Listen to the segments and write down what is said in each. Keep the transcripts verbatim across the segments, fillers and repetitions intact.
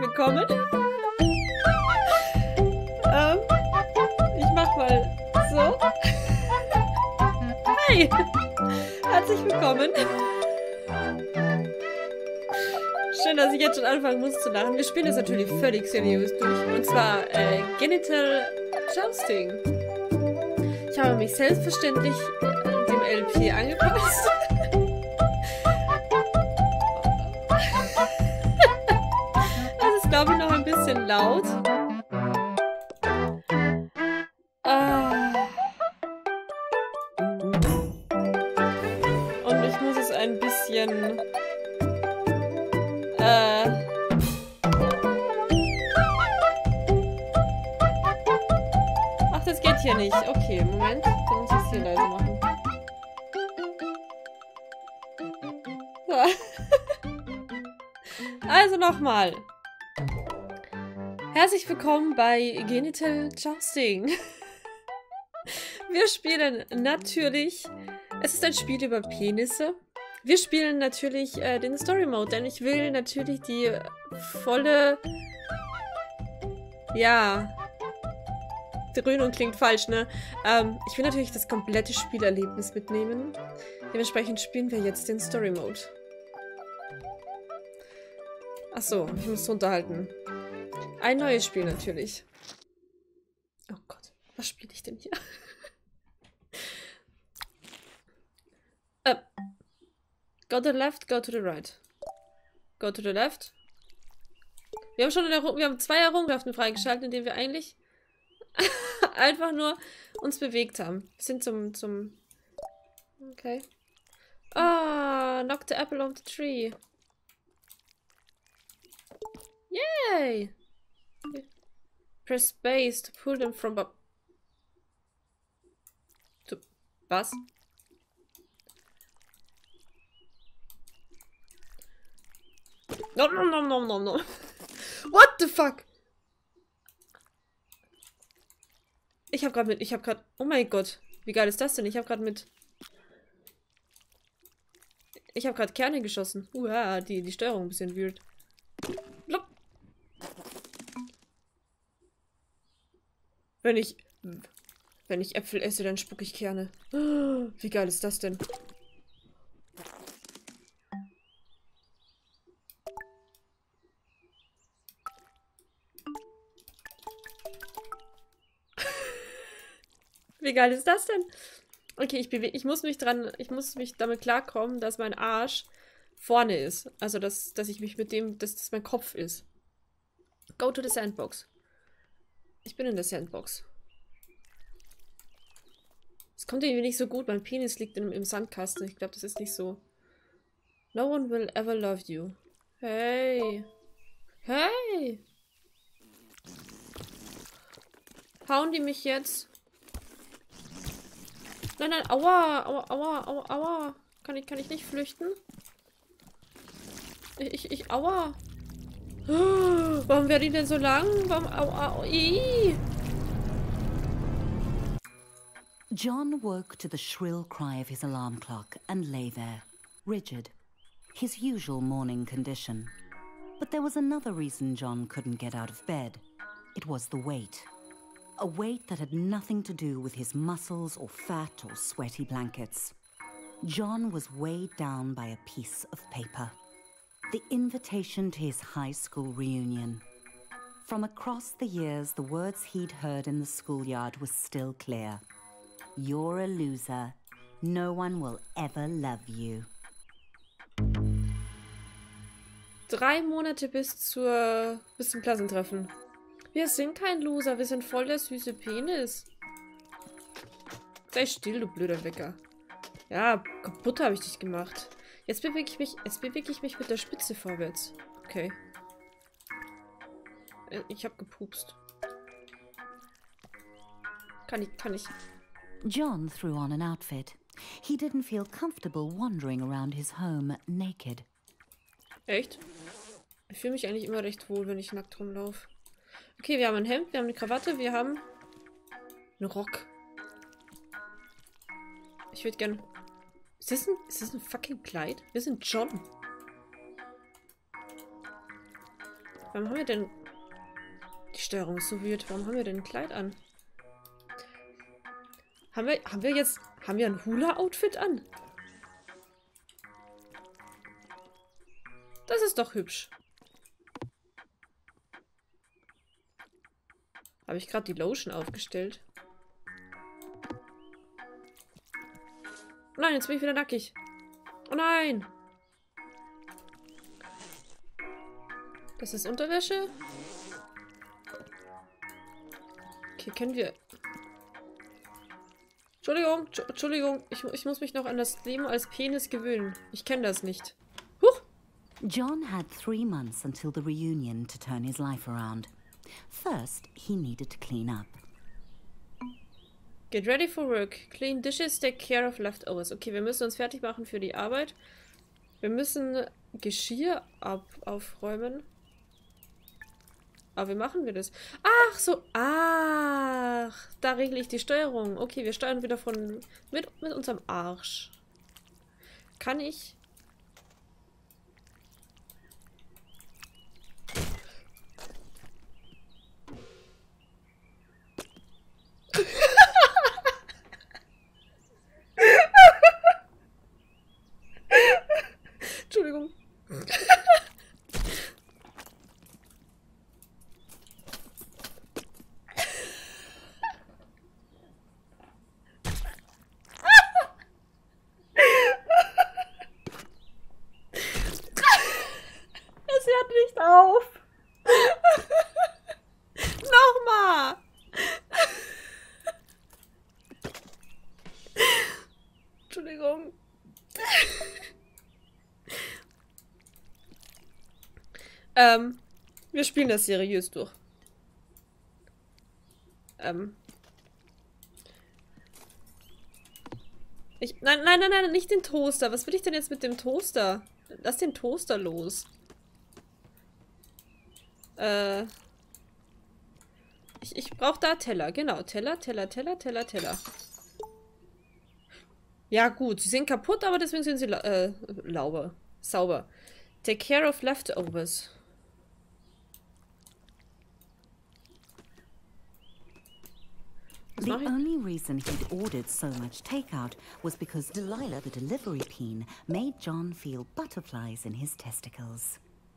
willkommen. ähm, ich mach mal so. Hi. Herzlich willkommen. Schön, dass ich jetzt schon anfangen muss zu lachen. Wir spielen das natürlich völlig seriös durch. Und zwar äh, Genital Jousting. Ich habe mich selbstverständlich dem L P angepasst. Das ist, glaube ich, noch ein bisschen laut. Ah. Und ich muss es ein bisschen... Äh... Ach, das geht hier nicht. Okay, Moment. Dann muss ich es hier leise machen. Also nochmal. Herzlich willkommen bei Genital Jousting. Wir spielen natürlich... Es ist ein Spiel über Penisse. Wir spielen natürlich äh, den Story Mode, denn ich will natürlich die volle... Ja... Dröhnung klingt falsch, ne? Ähm, ich will natürlich das komplette Spielerlebnis mitnehmen. Dementsprechend spielen wir jetzt den Story Mode. Achso, ich muss runterhalten. Ein neues Spiel natürlich. Oh Gott, was spiele ich denn hier? uh, go to the left, go to the right. Go to the left. Wir haben schon eine, wir haben zwei Errungenschaften freigeschaltet, indem wir eigentlich einfach nur uns bewegt haben. Wir sind zum, zum... Okay. Ah, knock the apple off the tree. Yay! Press space to pull them from up. To was? No, no, no, no, no, no. What the fuck? Ich hab grad mit, ich hab grad, oh mein Gott. Wie geil ist das denn? Ich hab grad mit... Ich hab grad Kerne geschossen. Uah, die, die Steuerung ein bisschen weird. Blop. Wenn ich... Wenn ich Äpfel esse, dann spucke ich Kerne. Wie geil ist das denn? Wie geil ist das denn? Okay, ich bewege, ich muss mich dran, ich muss mich damit klarkommen, dass mein Arsch vorne ist. Also, dass, dass ich mich mit dem, dass das mein Kopf ist. Go to the sandbox. Ich bin in der Sandbox. Es kommt irgendwie nicht so gut. Mein Penis liegt im, im Sandkasten. Ich glaube, das ist nicht so. No one will ever love you. Hey. Hey. Hauen die mich jetzt? Nein, nein, aua, aua, aua, aua, aua. Kann ich, kann ich nicht flüchten? Ich, ich, ich, aua. Oh, warum werden die denn so lang? Warum, aua, aua, ii. John woke to the shrill cry of his alarm clock and lay there, rigid, his usual morning condition. But there was another reason John couldn't get out of bed. It was the weight. A weight that had nothing to do with his muscles or fat or sweaty blankets. John was weighed down by a piece of paper. The invitation to his high school reunion. From across the years, the words he'd heard in the schoolyard were still clear. You're a loser. No one will ever love you. Drei Monate bis zur bis zum Klassentreffen. Wir sind kein Loser, wir sind voll der süße Penis. Sei still, du blöder Wecker. Ja, kaputt habe ich dich gemacht. Jetzt bewege ich mich, jetzt bewege ich mich mit der Spitze vorwärts. Okay. Ich habe gepupst. Kann ich, kann ich. John threw on an outfit. He didn't feel comfortable wandering around his home naked. Echt? Ich fühle mich eigentlich immer recht wohl, wenn ich nackt rumlaufe. Okay, wir haben ein Hemd, wir haben eine Krawatte, wir haben einen Rock. Ich würde gern... Ist das, ein, ist das ein fucking Kleid? Wir sind John. Warum haben wir denn... Die Steuerung ist so weird. Warum haben wir denn ein Kleid an? Haben wir, haben wir jetzt... Haben wir ein Hula-Outfit an? Das ist doch hübsch. Habe ich gerade die Lotion aufgestellt? Oh nein, jetzt bin ich wieder nackig. Oh nein! Das ist Unterwäsche. Okay, können wir... Entschuldigung, Entschuldigung. Ich, ich muss mich noch an das Leben als Penis gewöhnen. Ich kenne das nicht. Huch! John had three months until the reunion to turn his life around. First, he needed to clean up. Get ready for work. Clean dishes, take care of leftovers. Okay, wir müssen uns fertig machen für die Arbeit. Wir müssen Geschirr ab aufräumen. Aber wie machen wir das? Ach so, ach, da regle ich die Steuerung. Okay, wir steuern wieder von mit, mit unserem Arsch. Kann ich... Entschuldigung. Es hört nicht auf. Nochmal. Entschuldigung. ähm, wir spielen das seriös durch. Ähm. Ich, nein, nein, nein, nein, nicht den Toaster. Was will ich denn jetzt mit dem Toaster? Lass den Toaster los. Äh. Ich, ich brauche da Teller. Genau, Teller, Teller, Teller, Teller, Teller. Ja gut, sie sind kaputt, aber deswegen sind sie la äh, lauber. Sauber. Take care of leftovers. The only reason he'd ordered so much takeout was because Delilah, the delivery peen, made John feel butterflies in his testicles.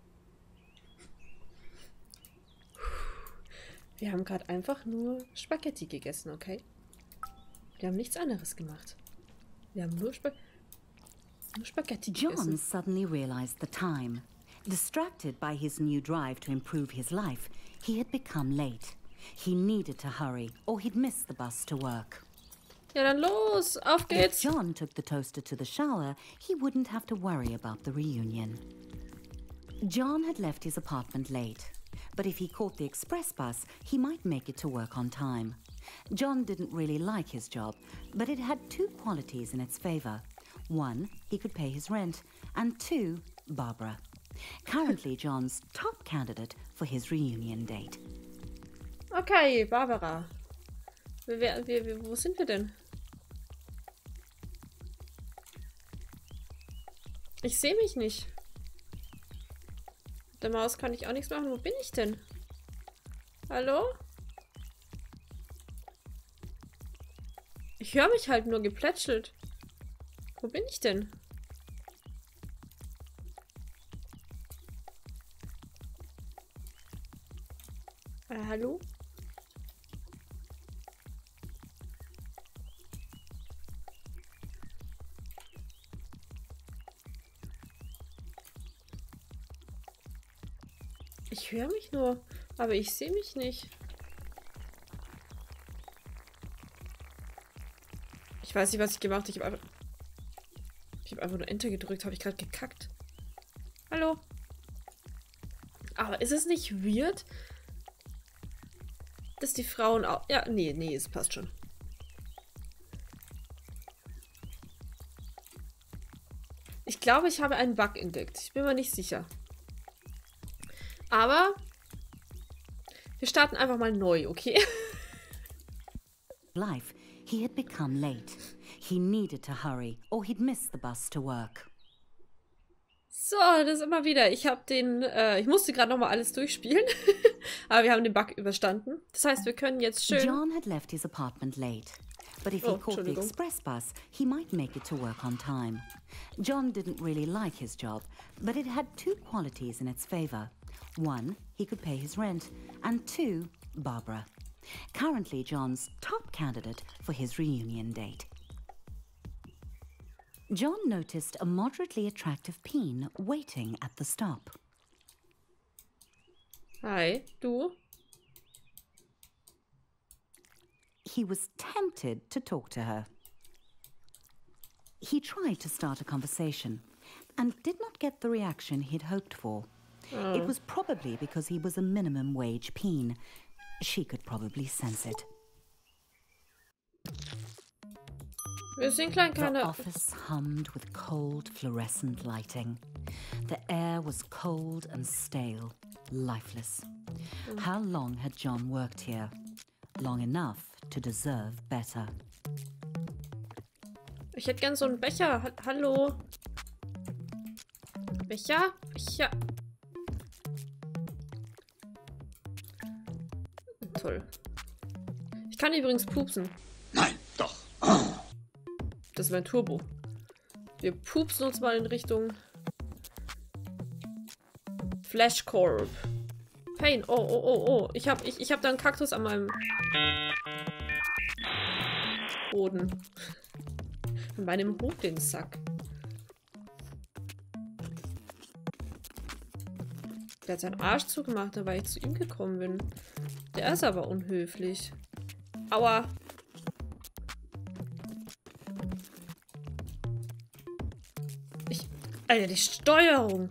Wir haben gerade einfach nur Spaghetti gegessen, okay? Wir haben nichts anderes gemacht. Wir haben nur, Sp nur Spaghetti gegessen. John suddenly realized the time. Distracted by his new drive to improve his life, he had become late. He needed to hurry, or he'd miss the bus to work. Ja, dann los, auf geht's. If John took the toaster to the shower, he wouldn't have to worry about the reunion. John had left his apartment late, but if he caught the express bus, he might make it to work on time. John didn't really like his job, but it had two qualities in its favor. One, he could pay his rent, and two, Barbara. Currently John's top candidate for his reunion date. Okay, Barbara. Wir, wir, wir, wo sind wir denn? Ich sehe mich nicht. Mit der Maus kann ich auch nichts machen. Wo bin ich denn? Hallo? Ich höre mich halt nur geplätschelt. Wo bin ich denn? Äh, hallo? Ich höre mich nur, aber ich sehe mich nicht. Ich weiß nicht, was ich gemacht habe. Ich habe einfach, ich habe einfach nur Enter gedrückt. Habe ich gerade gekackt. Hallo? Aber ist es nicht weird, dass die Frauen auch... Ja, nee, nee, es passt schon. Ich glaube, ich habe einen Bug entdeckt. Ich bin mir nicht sicher. Aber wir starten einfach mal neu, okay? Life, he had become late. He needed to hurry, or he'd miss the bus to work. So, das immer wieder. Ich habe den, äh, ich musste gerade nochmal alles durchspielen. Aber wir haben den Bug überstanden. Das heißt, wir können jetzt schön... John had left his apartment late. But if he Oh, caught the express bus, he might make it to work on time. John didn't really like his job, but it had two qualities in its favor. One, he could pay his rent, and two, Barbara. Currently John's top candidate for his reunion date. John noticed a moderately attractive peen waiting at the stop. Hi, du? He was tempted to talk to her. He tried to start a conversation and did not get the reaction he'd hoped for. Oh. It was probably because he was a minimum wage peen. She could probably sense it. Wir sind klein, The keine... office hummed with cold fluorescent lighting. The air was cold and stale, lifeless. Mm. How long had John worked here? Long enough to deserve better. Ich hätte gern so einen Becher. Ha Hallo? Becher? Becher. Toll. Ich kann übrigens pupsen. Nein, doch. Das ist mein Turbo. Wir pupsen uns mal in Richtung Flashcorp. Pain. Oh, oh, oh, oh. Ich hab, ich, ich hab da einen Kaktus an meinem Boden. An meinem Hodensack. Der hat seinen Arsch zugemacht, weil ich zu ihm gekommen bin. Der ist aber unhöflich. Aua. Ich... Alter, die Steuerung.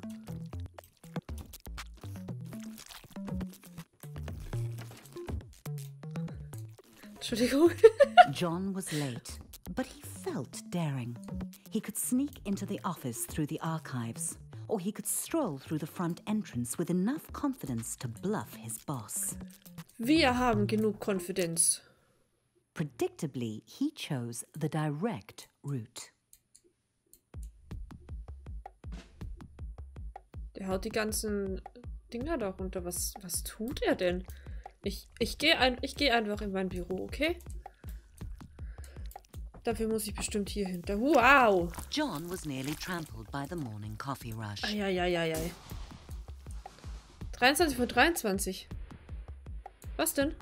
Entschuldigung. John was late, but he felt daring. He could sneak into the office through the archives, or he could stroll through the front entrance with enough confidence to bluff his boss. Wir haben genug Konfidenz. Predictably, he chose the direct route. Der haut die ganzen Dinger da runter. Was, was tut er denn? Ich, ich gehe ein, ich geh einfach in mein Büro, okay? Dafür muss ich bestimmt hier hinter. Wow! John was nearly trampled by the morning coffee rush. Eieieiei. dreiundzwanzig von dreiundzwanzig. Was denn?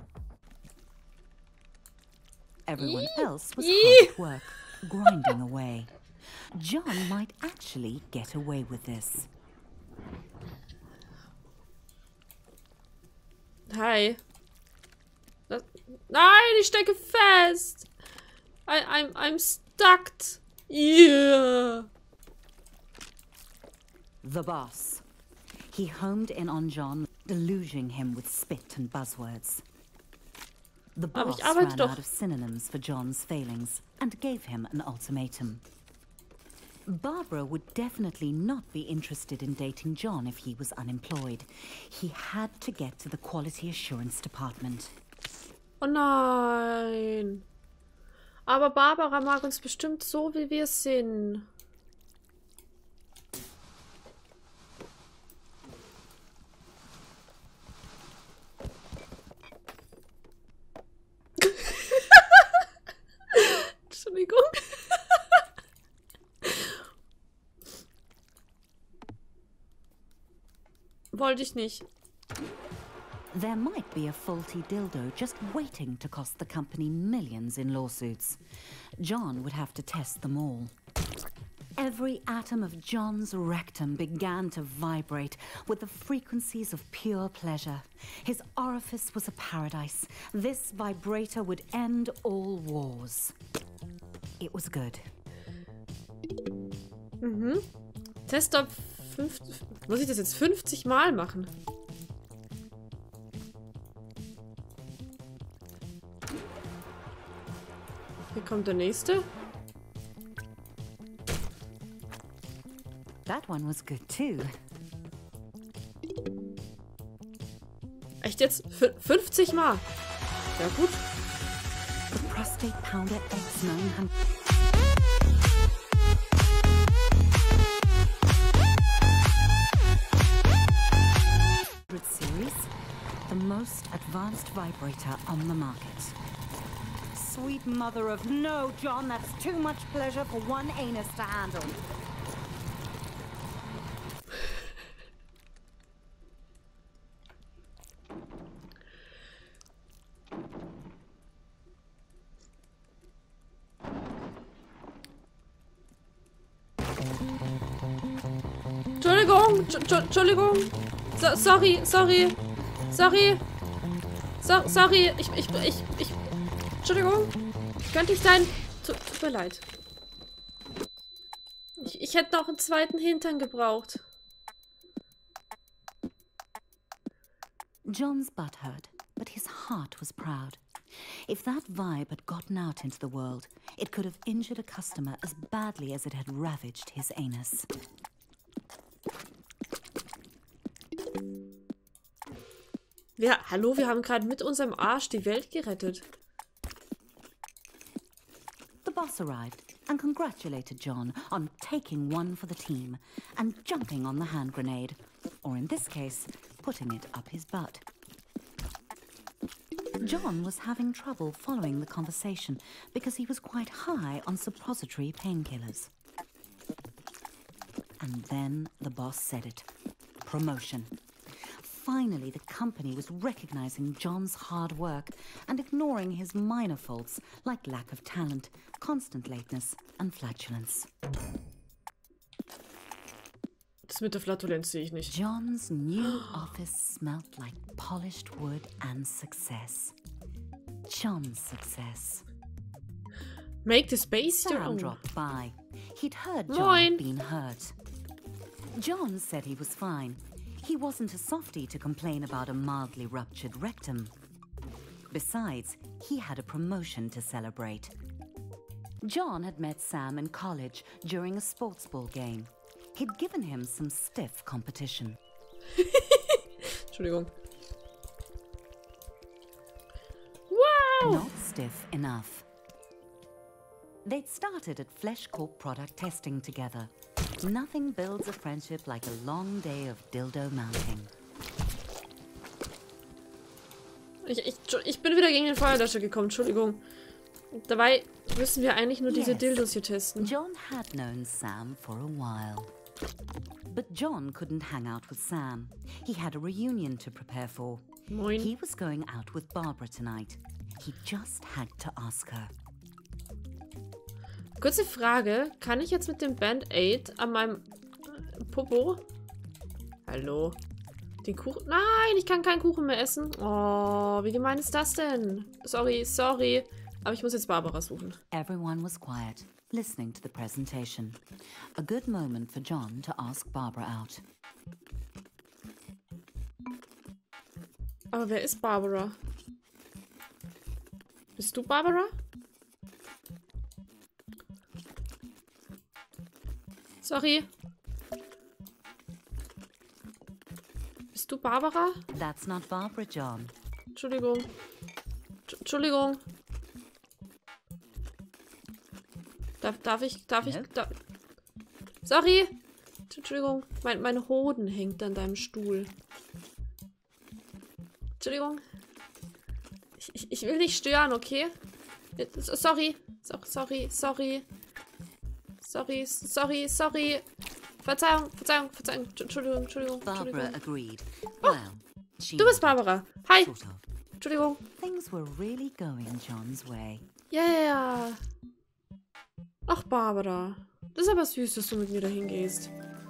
Everyone else was Eee. hard at work, grinding away. John might actually get away with this. Hi. Das, nein, ich stecke fest. I, I'm, I'm stuck. Yeah. The boss. He homed in on John, deluging him with spit and buzzwords. The Aber boss ich arbeite ran doch. out of synonyms for John's failings and gave him an ultimatum. Barbara would definitely not be interested in dating John if he was unemployed. He had to get to the quality assurance department. Oh nein. Aber Barbara mag uns bestimmt so, wie wir sind. Entschuldigung. Wollte ich nicht. There might be a faulty dildo just waiting to cost the company millions in lawsuits. John would have to test them all. Every atom of John's rectum began to vibrate with the frequencies of pure pleasure. His orifice was a paradise. This vibrator would end all wars. It was good. Mhm. Test auf fünf. Muss ich das jetzt fünfzig Mal machen? Hier kommt der nächste. That one was good too. Echt jetzt? F fünfzig Mal? Ja gut. The prostate pounder X nine hundred. advanced vibrator on the market. Sweet mother of no, John, that's too much pleasure for one anus to handle. Entschuldigung, Entschuldigung. So, sorry, sorry. Sorry. So, sorry. Ich, ich, ich, ich. Entschuldigung. Könnte ich sein? Tut, tut mir leid. Ich, ich hätte noch einen zweiten Hintern gebraucht. John's butt hurt, but his heart was proud. If that vibe had gotten out into the world, it could have injured a customer as badly as it had ravaged his anus. Ja, hallo, wir haben gerade mit unserem Arsch die Welt gerettet. The boss arrived and congratulated John on taking one for the team and jumping on the hand grenade, or in this case, putting it up his butt. John was having trouble following the conversation because he was quite high on suppository painkillers. And then the boss said it. Promotion. Finally, the company was recognizing John's hard work and ignoring his minor faults like lack of talent, constant lateness, and flatulence. Das mit der Flatulenz sehe ich nicht. John's new office smelled like polished wood and success. John's success. Make the space your Sam own. dropped by. He'd heard John Moin. had been hurt. John said he was fine. He wasn't a softie to complain about a mildly ruptured rectum. Besides, he had a promotion to celebrate. John had met Sam in college during a sports ball game. He'd given him some stiff competition. Entschuldigung. Wow! Not stiff enough. They'd started at Flesh Corp product testing together. Nothing builds a friendship like a long day of dildo mounting. Ich, ich, ich bin wieder gegen den Feuerlöscher gekommen, Entschuldigung. Dabei müssen wir eigentlich nur diese Yes. Dildos hier testen. John had known Sam for a while. But John couldn't hang out with Sam. He had a reunion to prepare for. Moin. He was going out with Barbara tonight. He just had to ask her. Kurze Frage, kann ich jetzt mit dem Band-Aid an meinem äh, Popo? Hallo? Den Kuchen? Nein, ich kann keinen Kuchen mehr essen. Oh, wie gemein ist das denn? Sorry, sorry. Aber ich muss jetzt Barbara suchen. Everyone was quiet, listening to the presentation. A good moment for John to ask Barbara out. Aber wer ist Barbara? Bist du Barbara? Sorry. Bist du Barbara? That's not Barbara, John. Entschuldigung. Tsch- Entschuldigung. Darf, darf ich, darf ich, Ja? da Sorry. Entschuldigung. Mein, mein Hoden hängt an deinem Stuhl. Entschuldigung. Ich, ich, ich will nicht stören, okay? Sorry. So, sorry, sorry. Sorry, sorry, sorry. Verzeihung, Verzeihung, Verzeihung. Entschuldigung, Entschuldigung, Barbara Entschuldigung. agreed. Well, she Du bist Barbara. Hi. sort of. Entschuldigung. Things were really going John's way. Ja, ja, ja. Ach, Barbara. Das ist aber süß, dass du mit mir dahin gehst.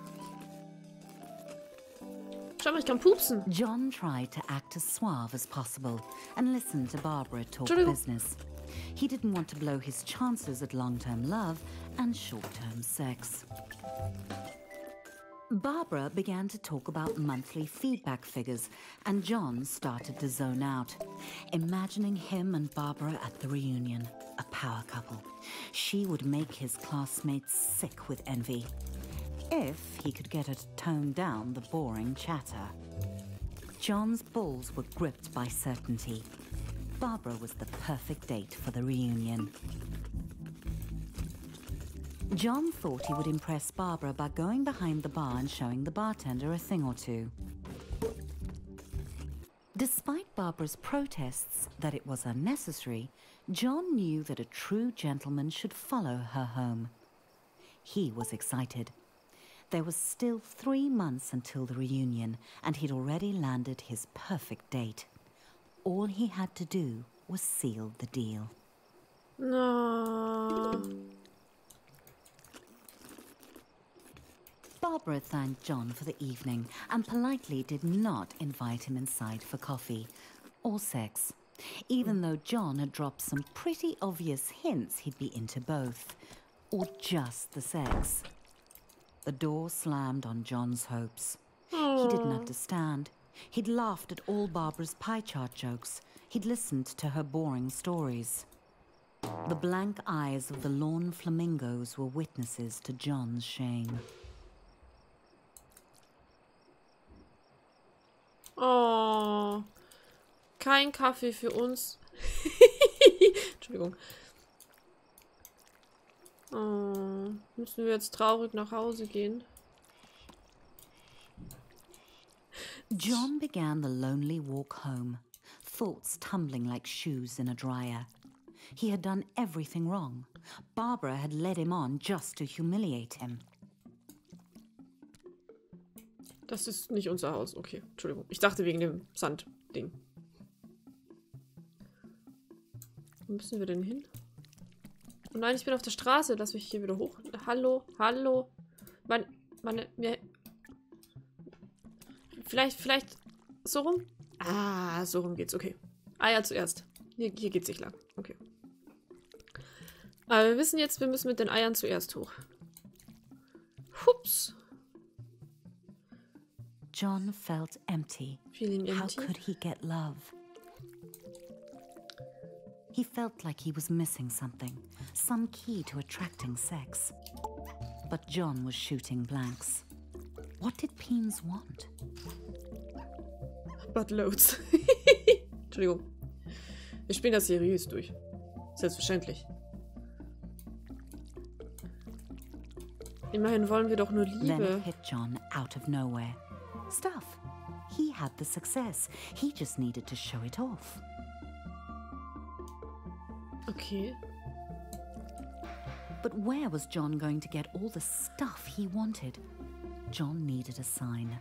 Schau mal, ich kann pupsen. John tried to act as suave as possible and listen to Barbara talk Entschuldigung. business. He didn't want to blow his chances at long-term love and short-term sex. Barbara began to talk about monthly feedback figures, and John started to zone out, imagining him and Barbara at the reunion, a power couple. She would make his classmates sick with envy, if he could get her to tone down the boring chatter. John's balls were gripped by certainty. Barbara was the perfect date for the reunion. John thought he would impress Barbara by going behind the bar and showing the bartender a thing or two. Despite Barbara's protests that it was unnecessary, John knew that a true gentleman should follow her home. He was excited. There was still three months until the reunion, and he'd already landed his perfect date. All he had to do was seal the deal. No. Barbara thanked John for the evening and politely did not invite him inside for coffee or sex, even though John had dropped some pretty obvious hints he'd be into both, or just the sex. The door slammed on John's hopes. He didn't understand. He'd laughed at all Barbara's pie chart jokes. He'd listened to her boring stories. The blank eyes of the lawn flamingos were witnesses to John's shame. Oh, kein Kaffee für uns. Entschuldigung. Oh, müssen wir jetzt traurig nach Hause gehen? John began the lonely walk home, thoughts tumbling like shoes in a dryer. He had done everything wrong. Barbara had led him on just to humiliate him. Das ist nicht unser Haus. Okay, Entschuldigung. Ich dachte wegen dem Sandding. Wo müssen wir denn hin? Oh nein, ich bin auf der Straße. Lass mich hier wieder hoch. Hallo, hallo. Meine, meine, mir... Vielleicht, vielleicht so rum? Ah, so rum geht's. Okay. Eier zuerst. Hier, hier geht's nicht lang. Okay. Aber wir wissen jetzt, wir müssen mit den Eiern zuerst hoch. Hups. John felt empty. Feeling empty. How could he get love? He felt like he was missing something, some key to attracting sex. But John was shooting blanks. What did Peens want? Buttloads. Entschuldigung. Wir spielen das seriös durch. Selbstverständlich. Immerhin wollen wir doch nur Then Liebe. it hit John out of nowhere. Stuff. He had the success. He just needed to show it off. Okay. But where was John going to get all the stuff he wanted? John needed a sign.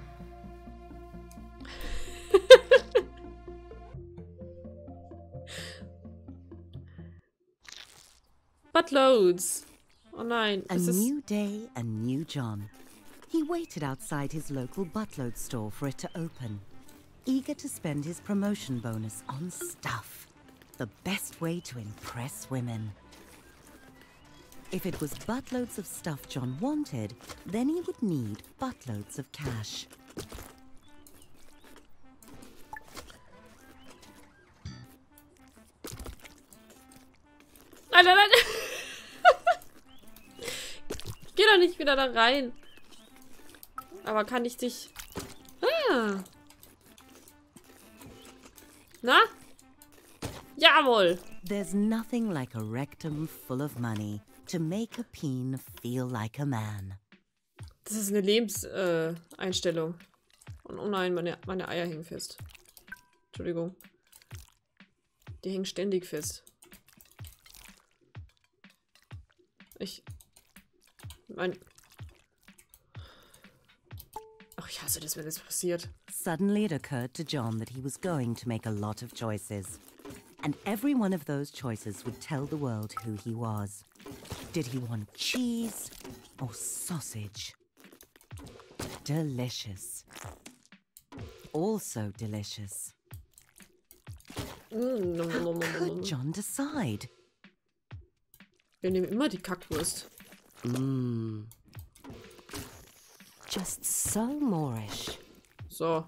Buttloads. Oh nein. A Es ist... new day, a new John. He waited outside his local buttload store for it to open, eager to spend his promotion bonus on stuff. The best way to impress women. If it was buttloads of stuff John wanted, then he would need buttloads of cash. Nein, nein, nein. Geh doch nicht wieder da rein. Aber kann ich dich... Ah. Na? Jawohl. There's nothing like a rectum full of money to make a peen feel like a man. Das ist eine Lebenseinstellung. Äh, Einstellung. Und oh nein, meine, meine Eier hängen fest. Entschuldigung. Die hängen ständig fest. Ich... Mein... Ach, ich hasse das, wenn das passiert. Suddenly it occurred to John that he was going to make a lot of choices. And every one of those choices would tell the world who he was. Did he want cheese or sausage? Delicious. Also delicious. Mm, nom, nom, nom, nom, Could nom. John decide? Wir nehmen immer die Kackwurst. Mmm. Just so Moorish. So.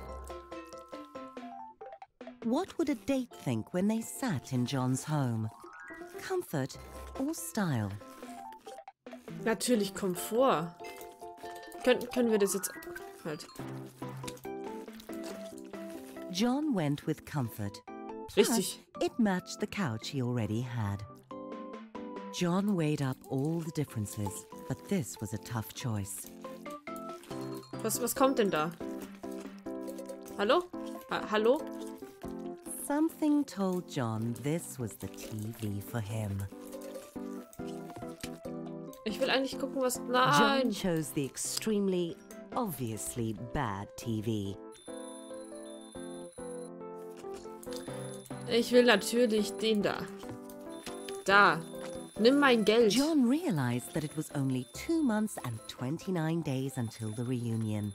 What would a date think when they sat in John's home? Comfort or style? Natürlich Komfort. Können, können wir das jetzt... Halt. John went with comfort. Plus, Richtig. it matched the couch he already had. John weighed up all the differences, but this was a tough choice. Was, was kommt denn da? Hallo? Ha hallo? Something told John this was the T V for him. Ich will eigentlich gucken, was... John Nein! chose the extremely, obviously bad T V. Ich will natürlich den da. Da. Nimm mein Geld. John realized that it was only two months and twenty-nine days until the reunion.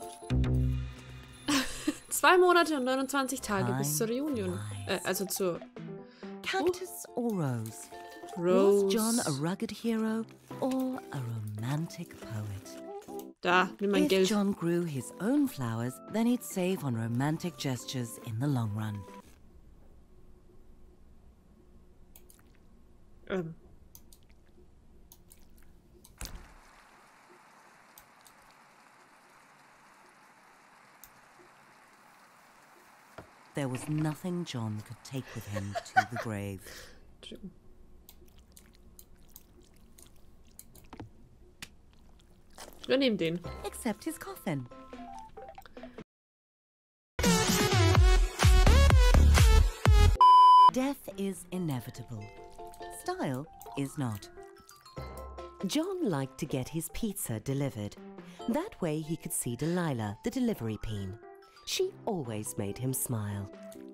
Zwei Monate und neunundzwanzig Tage Time bis zur Reunion. Äh, also zur Cactus or Rose? Rose. Was John a rugged hero or a romantic poet? Da, nimm mein If Geld. John grew his own flowers, then he'd save on romantic gestures in the long run. Ähm. There was nothing John could take with him to the grave. Wir nehmen den. Except his coffin. Death is inevitable. Style is not. John liked to get his pizza delivered. That way he could see Delilah, the delivery peen. She always made him smile.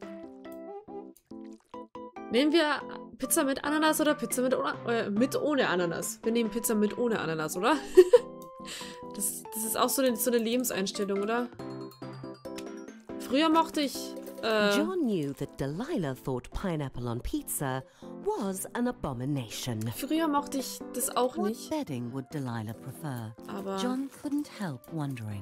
Nehmen wir Pizza mit Ananas oder Pizza mit, äh, mit ohne Ananas? Wir nehmen Pizza mit ohne Ananas, oder? das, das ist auch so eine, so eine Lebenseinstellung, oder? Früher mochte ich... Äh, John knew that Delilah thought pineapple on pizza was an abomination. früher mochte ich das auch What nicht. bedding would Delilah prefer? Aber... John couldn't help wondering.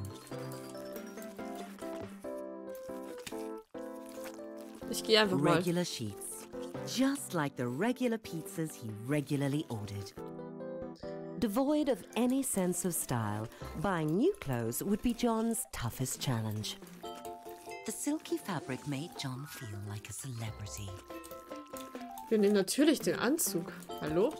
Ich gehe einfach mal. Regular sheets, just like the regular pizzas he regularly ordered. Devoid of any sense of style, buying new clothes would be John's toughest challenge. The silky fabric made John feel like a celebrity. Wir nehmen natürlich den Anzug. Hallo?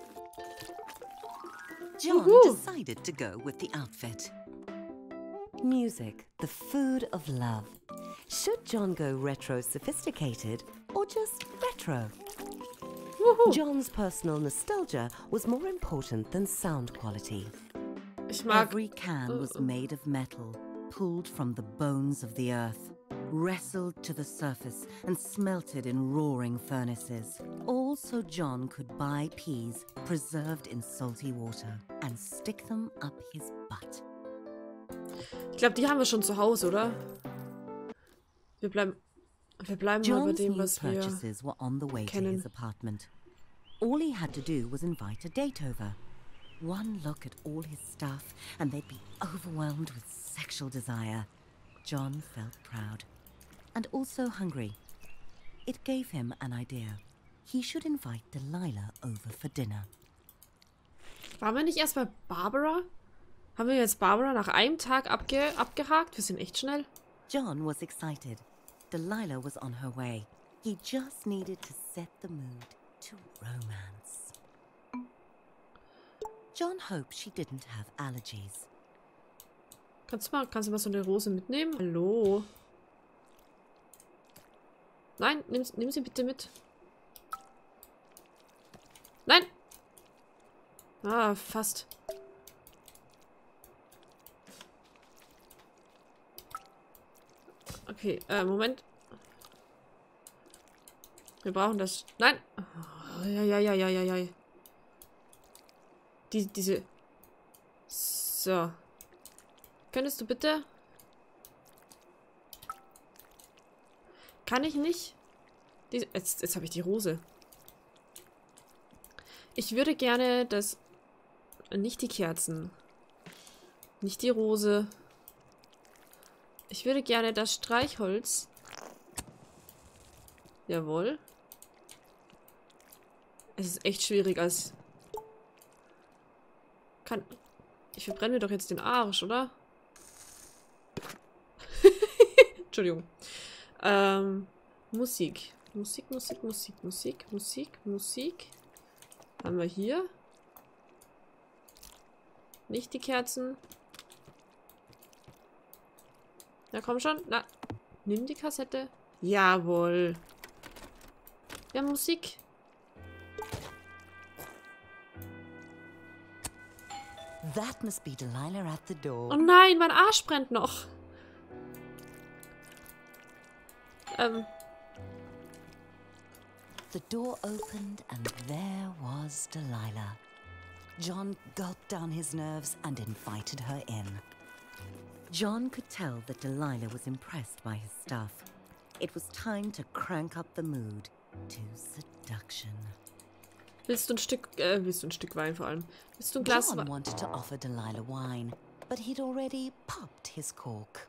John Woohoo! decided to go with the outfit. Music, the food of love. Should John go retro sophisticated or just retro? Wuhu. John's personal nostalgia was more important than sound quality. Ich mag... Every can was made of metal, pulled from the bones of the earth, wrestled to the surface and smelted in roaring furnaces. All so John could buy peas preserved in salty water and stick them up his butt. Ich glaube, die haben wir schon zu Hause, oder? Wir bleiben... Wir bleiben mal bei John's dem, new was wir purchases were on the way to kennen. his apartment. All he had to do was invite a date over. One look at all his stuff and they'd be overwhelmed with sexual desire. John felt proud. And also hungry. It gave him an idea. He should invite Delilah over for dinner. Waren wir nicht erst bei Barbara? Haben wir jetzt Barbara nach einem Tag abge abgehakt? Wir sind echt schnell. John was excited. Delilah was on her way. He just needed to set the mood to romance. John hoped she didn't have allergies. Kannst du mal, kannst du mal so eine Rose mitnehmen? Hallo? Nein, nimm, nimm sie bitte mit. Nein! Ah, fast. Okay, äh, Moment. Wir brauchen das... Nein! Oh, ja, ja, ja, ja, ja, ja. Die, diese... So. Könntest du bitte... Kann ich nicht? Die, jetzt jetzt habe ich die Rose. Ich würde gerne das... Nicht die Kerzen. Nicht die Rose. Ich würde gerne das Streichholz. Jawohl. Es ist echt schwierig als... Kann... Ich verbrenne mir doch jetzt den Arsch, oder? Entschuldigung. Ähm, Musik. Musik, Musik, Musik, Musik, Musik, Musik. Haben wir hier. Nicht die Kerzen. Na komm schon. Na. Nimm die Kassette. Jawohl. Ja, Musik. That must be Delilah at the door. Oh nein, mein Arsch brennt noch. Ähm. The door opened and there was Delilah. John gulped down his nerves and invited her in. John could tell that Delilah was impressed by his stuff. It was time to crank up the mood to seduction. Willst du ein Stück, äh, willst du ein Stück Wein vor allem? Willst du ein Glas John Wein? wanted to offer Delilah wine, but he'd already popped his cork.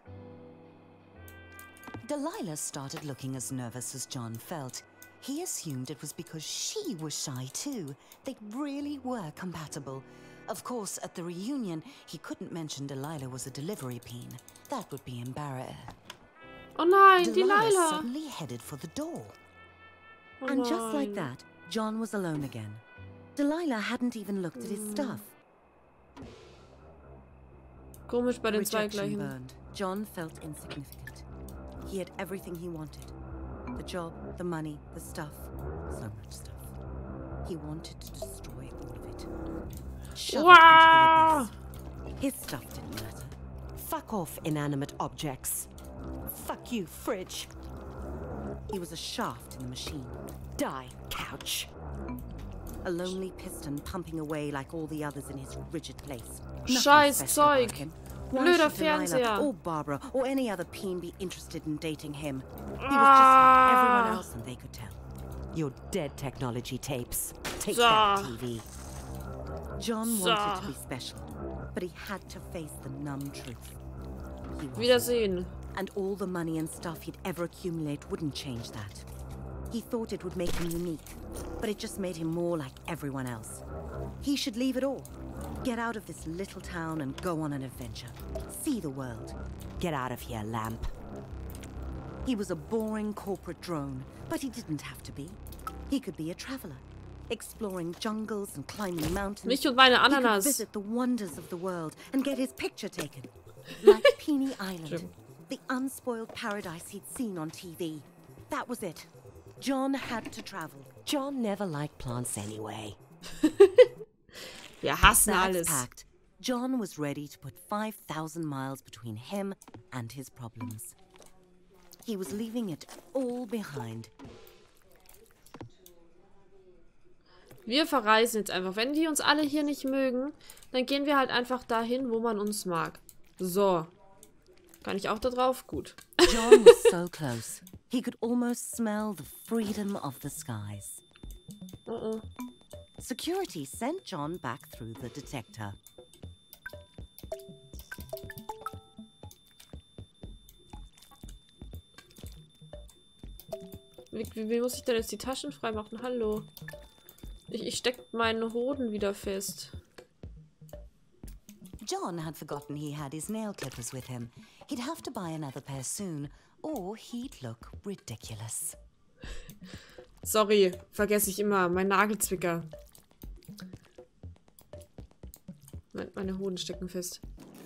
Delilah started looking as nervous as John felt. He assumed it was because she was shy too. They really were compatible. Of course, at the reunion, he couldn't mention Delilah was a delivery peen. That would be embarrassing. Oh nein, Delilah Delilah! suddenly headed for the door. Oh And just like nein. that, John was alone again. Delilah hadn't even looked at his stuff. Komisch bei den zwei Rejection gleichen. burned. John felt insignificant. He had everything he wanted. The job, the money, the stuff. So much stuff. He wanted to destroy all of it. Shove Wow! it into the abyss. His stuff didn't matter. Fuck off, inanimate objects. Fuck you, fridge. He was a shaft in the machine. Die, couch. A lonely piston pumping away like all the others in his rigid place. Scheiß Nothing special about Zeug. him. Why Blöder should Delilah Fernseher. or Barbara or any other peen be interested in dating him? He was Ah. just like everyone else and they could tell. Your dead technology tapes. Take So. that, T V. John So. wanted to be special, but he had to face the numb truth. He wasn't. Wiedersehen. And all the money and stuff he'd ever accumulate wouldn't change that. He thought it would make him unique, but it just made him more like everyone else. He should leave it all. Get out of this little town and go on an adventure. See the world. Get out of here, lamp. He was a boring corporate drone, but he didn't have to be. He could be a traveler, exploring jungles and climbing mountains. Mich und meine He could Ananas. visit the wonders of the world and get his picture taken. Like Peony Island, the unspoiled paradise he'd seen on T V. That was it. John had to travel. John never liked plants anyway. Wir hassen Bags alles. packed, John was ready to put five thousand miles between him and his problems. He was leaving it all behind. Wir verreisen jetzt einfach. Wenn die uns alle hier nicht mögen, dann gehen wir halt einfach dahin, wo man uns mag. So. Kann ich auch da drauf? Gut. John was so close. He could almost smell the freedom of the skies. Oh oh. Security sent John back through the detector. Wie, wie, wie muss ich denn jetzt die Taschen freimachen? Hallo. Ich, ich steck meinen Hoden wieder fest. John had forgotten he had his nail clippers with him. He'd have to buy another pair soon, or he'd look ridiculous. Sorry, vergesse ich immer. Mein Nagelzwicker. Mein, meine Hoden stecken fest.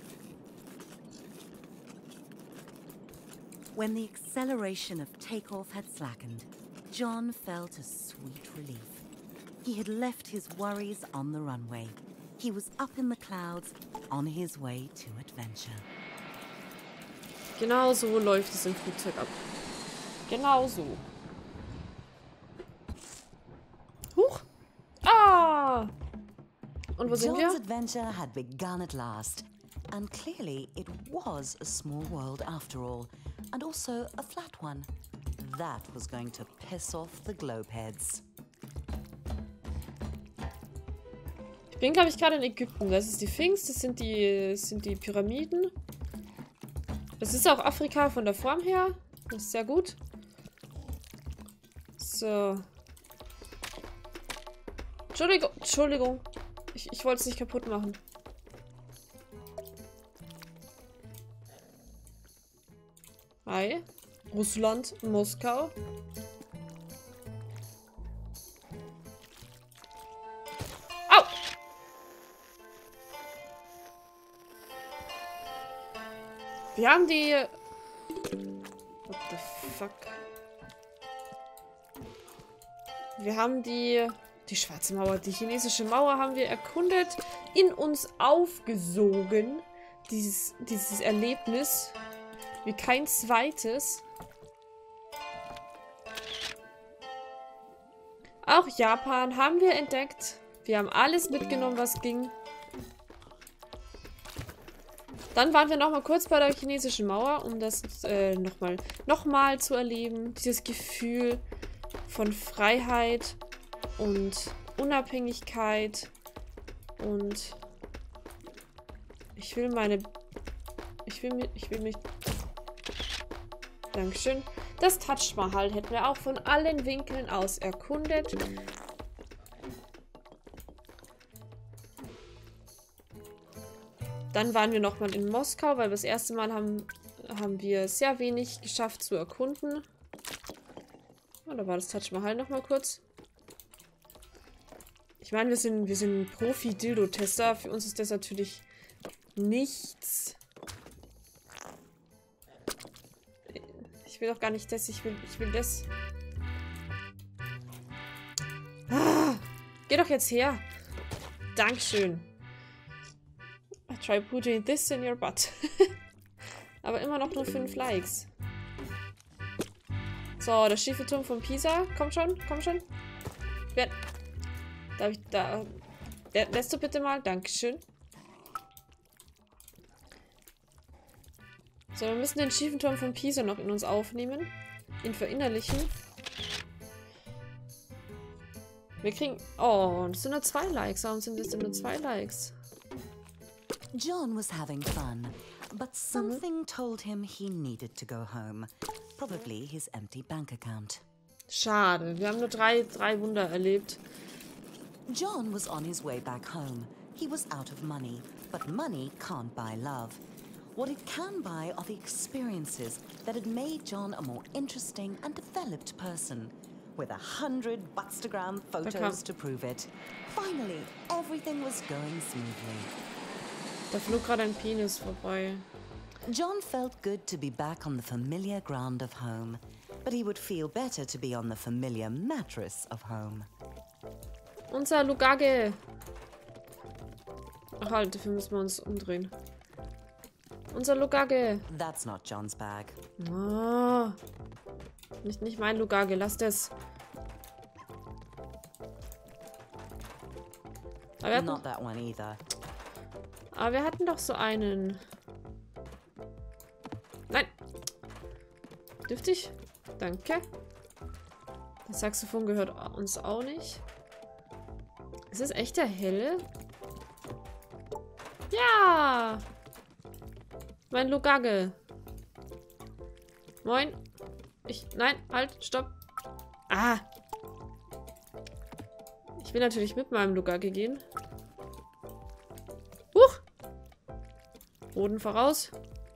When the acceleration of takeoff had slackened, John felt a sweet relief. He had left his worries on the runway. He was up in the clouds, on his way to adventure. Genau so läuft es im Flugzeug ab. Genau so. Huch! Ah! Und wo sind John's wir? adventure had begun at last. And clearly it was a small world after all. And also a flat one. That was going to piss off the Globeheads. Ich bin, glaube ich, gerade in Ägypten. Das ist die Sphinx, das sind die, das sind die Pyramiden. Das ist auch Afrika von der Form her. Das ist sehr gut. So. Entschuldigung, Entschuldigung. Ich, ich wollte es nicht kaputt machen. Hi. Russland, Moskau. Au! Wir haben die... fuck? Wir haben die... Die schwarze Mauer, die chinesische Mauer haben wir erkundet, in uns aufgesogen. Dieses, dieses Erlebnis. Wie kein zweites. Auch Japan haben wir entdeckt. Wir haben alles mitgenommen, was ging. Dann waren wir noch mal kurz bei der chinesischen Mauer, um das äh, nochmal noch mal zu erleben. Dieses Gefühl von Freiheit und Unabhängigkeit. Und ich will meine... Ich will mich... Ich will mich... Dankeschön. Das Taj Mahal hätten wir auch von allen Winkeln aus erkundet. Dann waren wir nochmal in Moskau, weil wir das erste Mal haben, haben wir sehr wenig geschafft zu erkunden. Oh, da war das Taj Mahal nochmal kurz. Ich meine, wir sind, wir sind Profi-Dildo-Tester. Für uns ist das natürlich nichts. Ich will doch gar nicht das. Ich will, ich will das. Ah, geh doch jetzt her. Dankeschön. I try putting this in your butt. Aber immer noch nur fünf Likes. So, der schiefe Turm von Pisa. Komm schon, komm schon. Wer... Darf ich da... Lässt du bitte mal? Dankeschön. So, wir müssen den schiefen Turm von Pisa noch in uns aufnehmen. Ihn verinnerlichen. Wir kriegen... Oh, das sind nur zwei Likes. Warum sind das denn nur zwei Likes? John was having fun, but something told him he needed to go home. Probably his empty bank account. Schade. Wir haben nur drei, drei Wunder erlebt. John was on his way back home. He was out of money, but money can't buy love. What it can buy are the experiences that had made John a more interesting and developed person, with a hundred Buttstagram photos to prove it. Finally, everything was going smoothly. Da flog gerade ein Penis vorbei. John felt good to be back on the familiar ground of home, but he would feel better to be on the familiar mattress of home. Unser Lugage. Ach halt, dafür müssen wir uns umdrehen. Unser Lugage. That's not John's bag. Oh. Nicht, nicht mein Lugage, lass das. Aber wir hatten, Not that one either. aber wir hatten doch so einen. Nein. Dürftig? Danke. Das Saxophon gehört uns auch nicht. Ist das echt der helle? Ja! Mein Lugage. Moin. Ich. Nein, halt, stopp. Ah! Ich will natürlich mit meinem Lugage gehen. Huch! Boden voraus.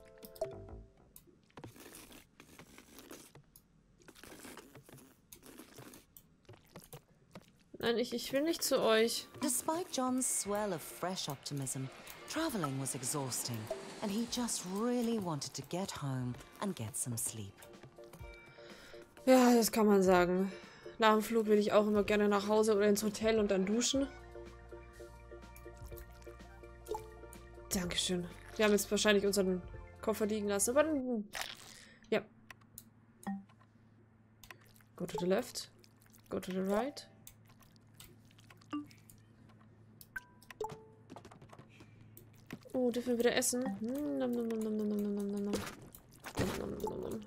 Nein, ich, ich will nicht zu euch. Despite John's swell of fresh optimism, traveling was exhausting, and he just really wanted to get home and get some sleep. Ja, das kann man sagen. Nach dem Flug will ich auch immer gerne nach Hause oder ins Hotel und dann duschen. Dankeschön. Wir haben jetzt wahrscheinlich unseren Koffer liegen lassen, aber dann... Ja. Go to the left. Go to the right. Oh, dürfen wir wieder essen? Hm, nom, nom, nom, nom, nom, nom, nom, nom, nom. Nom, nom, nom, nom.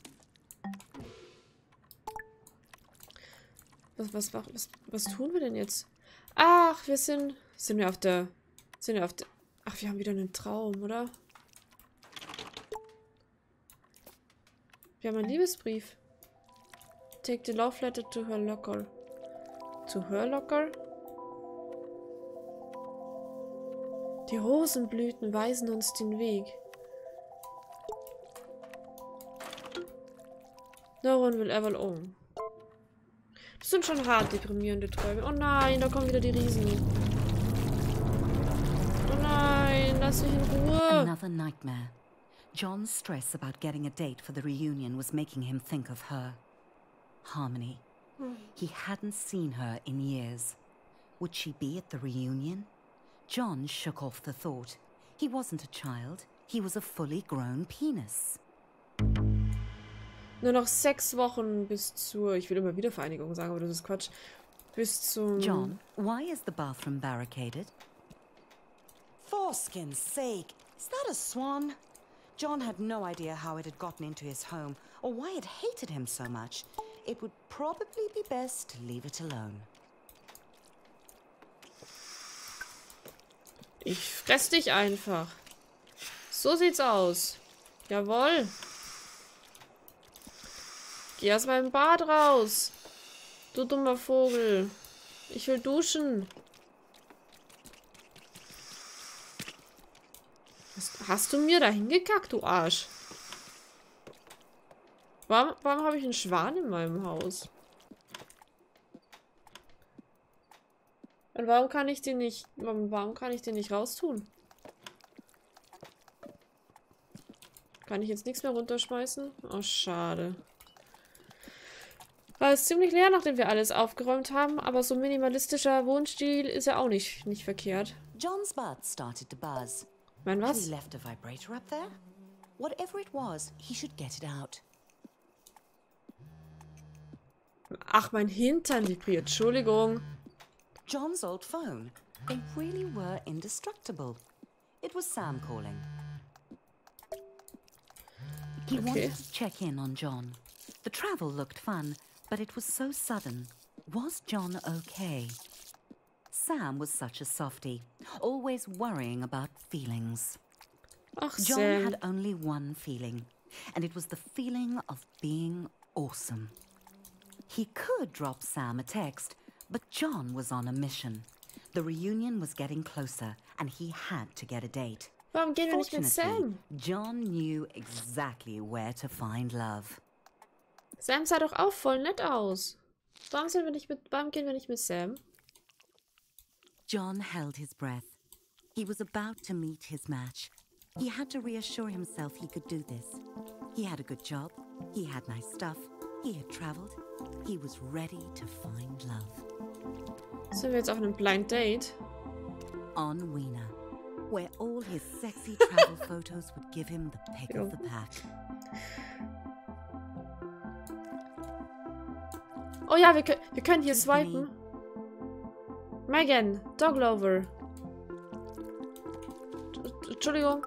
Was, was, was, was, was tun wir denn jetzt? Ach, wir sind... Sind wir auf der... Sind wir auf der... Ach, wir haben wieder einen Traum, oder? Wir haben einen Liebesbrief. Take the love letter to her locker. To her locker? Die Rosenblüten weisen uns den Weg. No one will ever own. Das sind schon hart deprimierende Träume. Oh nein, da kommen wieder die Riesen. Oh nein, lass mich in Ruhe. Another nightmare. John's stress about getting a date for the reunion was making him think of her. Harmony. He hadn't seen her in years. Would she be at the reunion? John shook off the thought. He wasn't a child. He was a fully grown penis. Nur noch sechs Wochen bis zur... Ich will immer Wiedervereinigung sagen, aber das ist Quatsch. Bis zum... John, why is the bathroom barricaded? Foreskin's sake, is that a swan? John had no idea how it had gotten into his home, or why it hated him so much. It would probably be best to leave it alone. Ich fress dich einfach. So sieht's aus. Jawohl. Geh aus meinem Bad raus. Du dummer Vogel. Ich will duschen. Was hast du mir da hingekackt, du Arsch? Warum, warum habe ich einen Schwan in meinem Haus? Und warum kann ich den nicht... Warum, warum kann ich den nicht raustun? Kann ich jetzt nichts mehr runterschmeißen? Oh, schade. War es ziemlich leer, nachdem wir alles aufgeräumt haben, aber so minimalistischer Wohnstil ist ja auch nicht, nicht verkehrt. John's butt started to buzz. Mein was? He left a vibrator up there? Whatever it was, he should get it out. Ach, mein Hintern vibriert. Entschuldigung. John's old phone. They really were indestructible. It was Sam calling. He Okay. wanted to check in on John. The travel looked fun, but it was so sudden. Was John okay? Sam was such a softie, always worrying about feelings. Ach, John Sam. had only one feeling, and it was the feeling of being awesome. He could drop Sam a text, but John was on a mission. The reunion was getting closer, and he had to get a date. Warum gehen wir nicht mit Fortunately, Sam? John knew exactly where to find love. Sam sah doch auch voll nett aus. Warum, sind wir nicht mit, warum gehen wir nicht mit Sam? John held his breath. He was about to meet his match. He had to reassure himself he could do this. He had a good job. He had nice stuff. He had traveled. He was ready to find love. Sind wir jetzt auf einem Blind Date? On Weena, where all his sexy travel photos would give him the pick of the pack. Oh ja, wir, kö- wir können hier swipen. Megan, Doglover. T- Entschuldigung.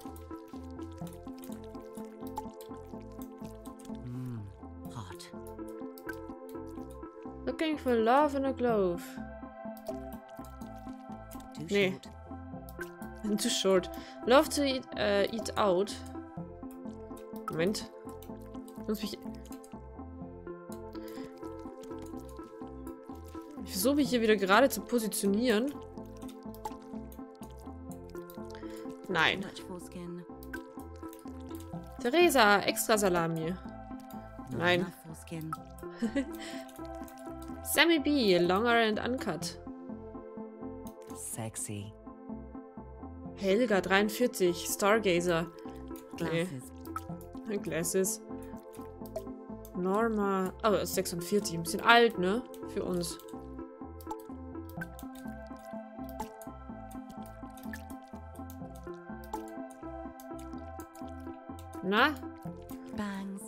Mmm, hot. Looking for love in a glove. Too Nee. short. Too short. Love to eat, äh, eat out. Moment. Ich muss mich... Ich versuche mich hier wieder gerade zu positionieren. Nein. Much foreskin. Theresa, extra Salami. Not Nein. enough foreskin. Sammy B, longer and uncut. Sexy. Helga, dreiundvierzig, Stargazer. Nee. Glasses. Glasses. Norma. Aber sechsundvierzig, ein bisschen alt, ne? Für uns. Na? Bangs.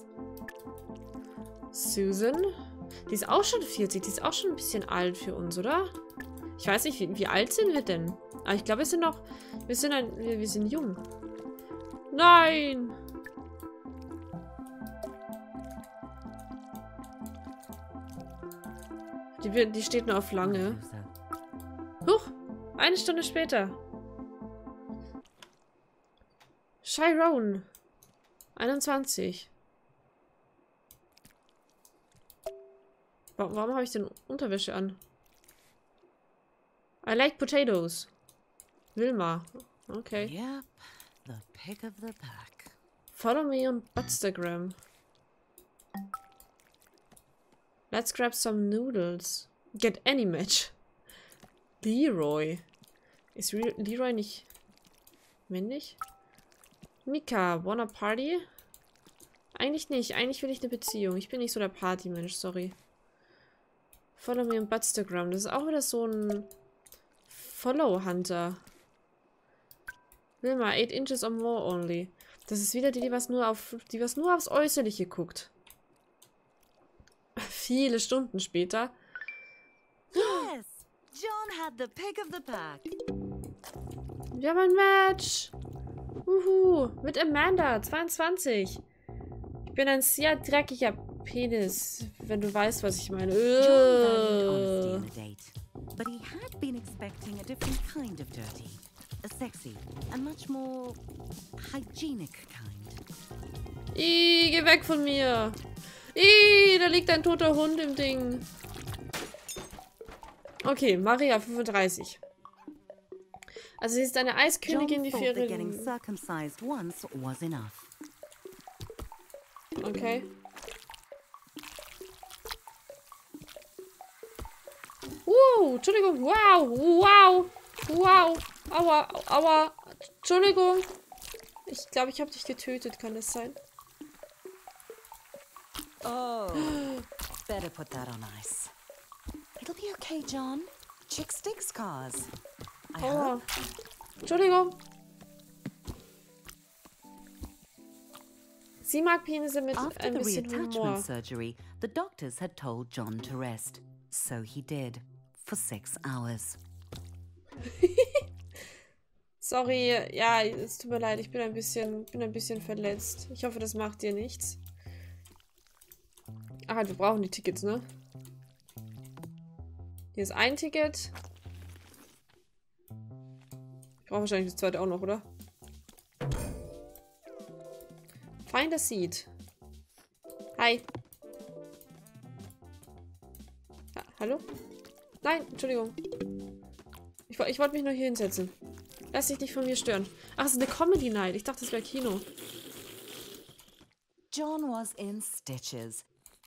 Susan? Die ist auch schon vierzig. Die ist auch schon ein bisschen alt für uns, oder? Ich weiß nicht, wie, wie alt sind wir denn? Aber ich glaube, wir sind noch... Wir sind ein... Wir, wir sind jung. Nein! Die, wird- die steht nur auf lange. Huch! Eine Stunde später. Chiron. einundzwanzig. Warum, warum habe ich denn Unterwäsche an? I like potatoes. Wilma. Okay. Yep, the pick of the pack. Follow me on Instagram. Let's grab some noodles. Get any match. Leroy. Ist Re Leroy nicht männlich? Mika, wanna party? Eigentlich nicht. Eigentlich will ich eine Beziehung. Ich bin nicht so der Party-Mensch, sorry. Follow me on Instagram. Das ist auch wieder so ein Follow-Hunter. Wilma, eight inches or more only. Das ist wieder die, die was nur auf, die was nur aufs Äußerliche guckt. Viele Stunden später. Yes! John had the pick of the pack. Wir haben ein Match. Uhu. Mit Amanda, zweiundzwanzig. Ich bin ein sehr dreckiger Penis, wenn du weißt, was ich meine. John valued honesty in a date, but he had been expecting a different kind of dirty. A sexy and much more hygienic kind. Ih, geh weg von mir. Ih, da liegt ein toter Hund im Ding. Okay, Maria, fünfunddreißig. Also sie ist eine Eiskönigin, die für ihre... getting circumcised once was enough. Okay. Uh, Entschuldigung. Wow, wow, wow. Aua, aua. Entschuldigung. Ich glaube, ich habe dich getötet. Kann das sein? Oh, better put that on ice. It'll be okay, John. Chick sticks cars. I Aua. hope. Entschuldigung. Sie mag Penisse mit After ein the bisschen reattachment Humor. surgery, the doctors had told John to rest. So he did, for six hours. Sorry, ja, es tut mir leid, ich bin ein bisschen, bin ein bisschen verletzt. Ich hoffe, das macht dir nichts. Ah, wir brauchen die Tickets, ne? Hier ist ein Ticket. Ich brauche wahrscheinlich das zweite auch noch, oder? Find a seat. Hi. Ha hallo? Nein, Entschuldigung. Ich, ich wollte mich nur hier hinsetzen. Lass dich nicht von mir stören. Ach, es ist eine Comedy Night. Ich dachte, das wäre Kino. John was in stitches.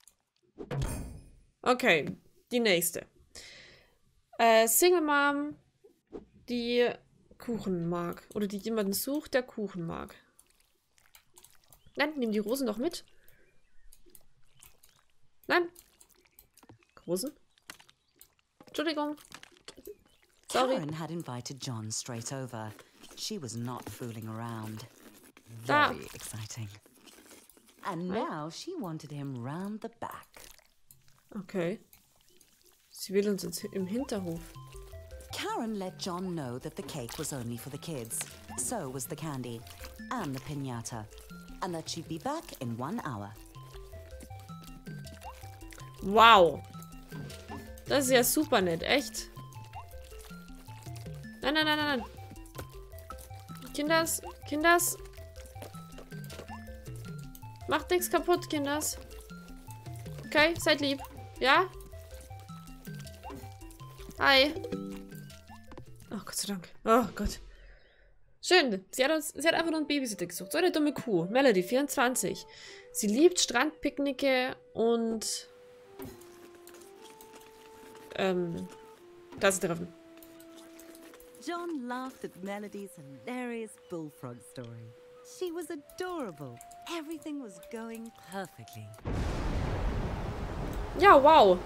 Okay, die nächste. Äh, Single Mom, die Kuchen mag. Oder die jemanden sucht, der Kuchen mag. Nein, nimm die Rosen doch mit. Nein. Rosen? Entschuldigung. Sorry. Karen had invited John straight over. She was not fooling around. Da. Very exciting. And now she wanted him round the back. Okay. Sie will uns ins, im Hinterhof. Karen let John know that the cake was only for the kids. So was the candy. And the piñata. And that she'd be back in one hour. Wow. Das ist ja super nett, echt. Nein, nein, nein, nein, nein. Kinders, Kinders. Macht nichts kaputt, Kinders. Okay, seid lieb. Ja? Hi. Oh, Gott sei Dank. Oh Gott. Schön. Sie hat, uns, sie hat einfach nur einen Babysitter gesucht. So eine dumme Kuh. Melody, vierundzwanzig. Sie liebt Strandpicknicke und ähm, Klassentreffen. John laughed at Melody's hilarious bullfrog story. She was adorable. Everything was going perfectly. Ja, wow.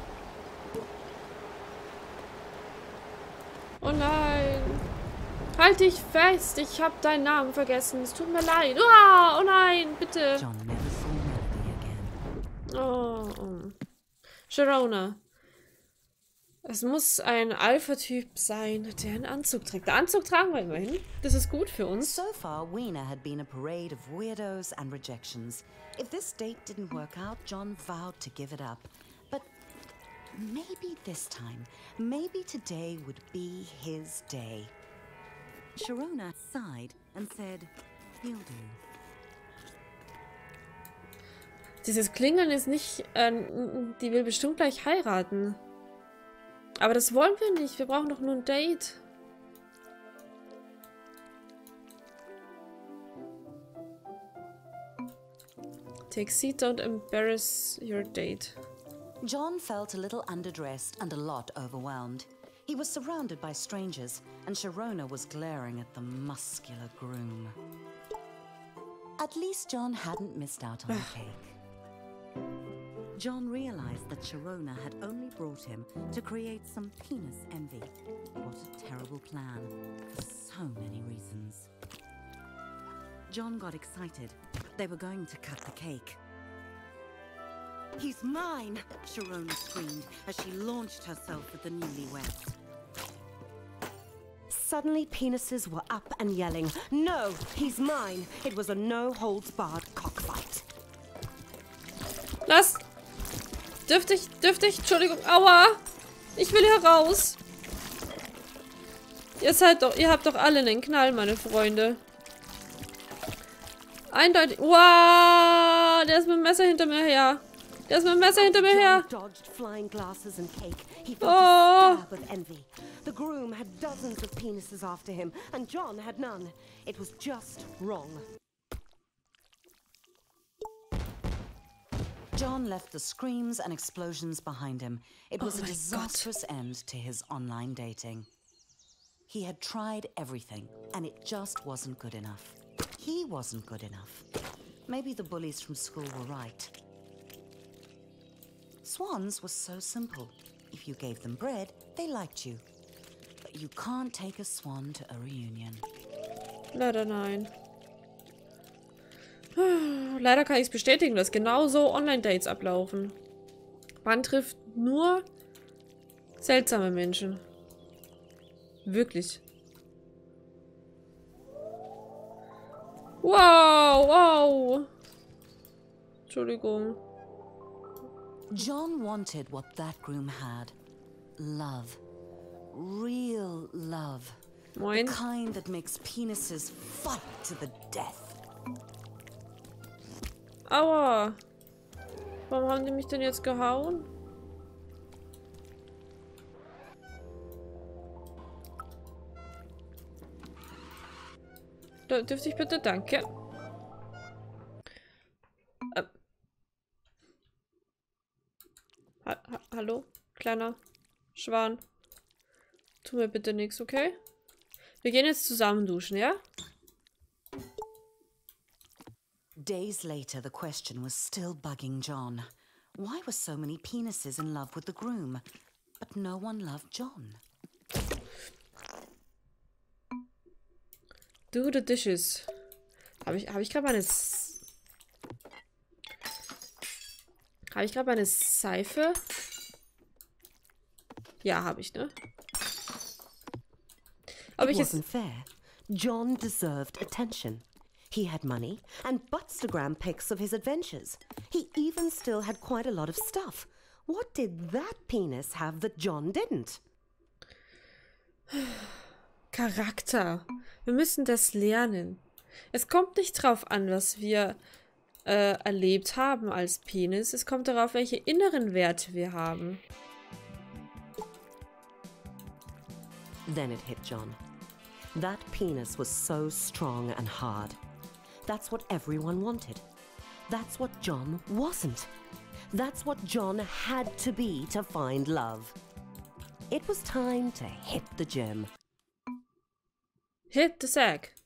Oh nein. Halt dich fest. Ich habe deinen Namen vergessen. Es tut mir leid. Oh, oh nein, bitte. John never saw Melody again. Oh, oh. Sharona. Es muss ein Alpha-Typ sein, der einen Anzug trägt. Der Anzug tragen wir immerhin. Das ist gut für uns. So far, Weena had been a parade of weirdos and rejections. If this date didn't work out, John vowed to give it up. But maybe this time, maybe today would be his day. Sharona sighed and said, "He'll do." Dieses Klingeln ist nicht... Äh, die will bestimmt gleich heiraten. Aber das wollen wir nicht. Wir brauchen doch nur ein Date. Take seat, don't embarrass your date. John felt a little underdressed and a lot overwhelmed. He was surrounded by strangers, and Sharona was glaring at the muscular groom. At least John hadn't missed out on the cake. John realized that Sharona had only brought him to create some penis envy. What a terrible plan, for so many reasons. John got excited. They were going to cut the cake. He's mine, Sharona screamed as she launched herself at the newlyweds. Suddenly, penises were up and yelling, "No, he's mine!" It was a no-holds-barred cockfight. Lass! Dürfte ich, dürfte ich, Entschuldigung, aua! Ich will hier raus! Ihr seid doch, ihr habt doch alle einen Knall, meine Freunde. Eindeutig. Wow! Der ist mit dem Messer hinter mir her. Der ist mit dem Messer hinter mir her. John dodged flying glasses and cake. He felt Oh. a stab of envy. The groom had dozens of penises after him, and John had none. It was just wrong. John left the screams and explosions behind him. It was Oh a my disastrous end to his online dating. He had tried everything, and it just wasn't good enough. He wasn't good enough. Maybe the bullies from school were right. Swans was so simple. If you gave them bread, they liked you. But you can't take a swan to a reunion. Leider nein. Leider kann ich es bestätigen, dass genauso Online-Dates ablaufen. Man trifft nur seltsame Menschen. Wirklich. Wow, wow. Entschuldigung. John wanted what that groom had. Love. Real love. Moin. The kind that makes penises fight to the death. Aua. Warum haben die mich denn jetzt gehauen? Da dürfte ich bitte, danke. Äh. Ha ha Hallo, kleiner Schwan. Tu mir bitte nichts, okay? Wir gehen jetzt zusammen duschen, ja? Days later, the question was still bugging John. Why were so many penises in love with the groom, but no one loved John? Do the dishes. Habe ich, habe ich gerade meine... S habe ich gerade meine Seife? Ja, habe ich, ne? Aber It ich es... wasn't fair. John deserved attention. He had money and Bookstagram pics of his adventures. He even still had quite a lot of stuff. What did that penis have that John didn't? Charakter. Wir müssen das lernen. Es kommt nicht drauf an, was wir äh, erlebt haben als Penis. Es kommt darauf, welche inneren Werte wir haben. Then it hit John. That penis was so strong and hard. That's what everyone wanted. That's what John wasn't. That's what John had to be to find love. It was time to hit the gym. Hit the sack.